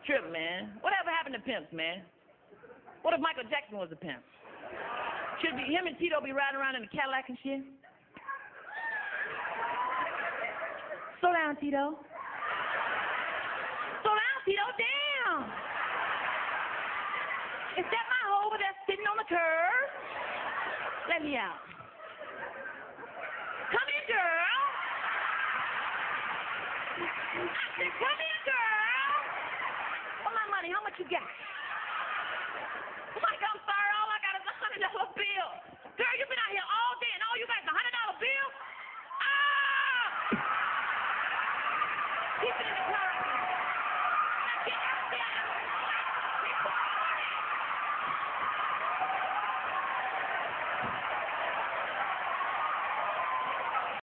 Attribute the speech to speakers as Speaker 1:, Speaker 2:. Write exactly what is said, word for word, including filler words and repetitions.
Speaker 1: tripping, man. Whatever happened to pimps, man? What if Michael Jackson was a pimp? Should be him and Tito be riding around in a Cadillac and shit? Slow down, Tito. Slow down, Tito. Damn. Is that my hoe over there sitting on the curb? Let me out. Come in, girl. I said, come in, girl. For my money, how much you got? Mike, I'm sorry. All I got is a hundred dollar bill. Girl, you been out here all day and all you got is a hundred dollar bill?